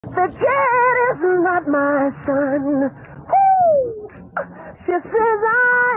The kid is not my son. Woo! She says I